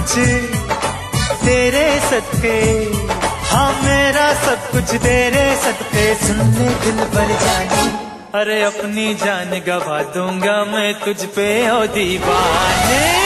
कुछ तेरे सदके, हाँ मेरा सब कुछ तेरे सदके। सुन ले दिल पर जानी, अरे अपनी जान गवा दूंगा मैं तुझ पे ओ दीवाने।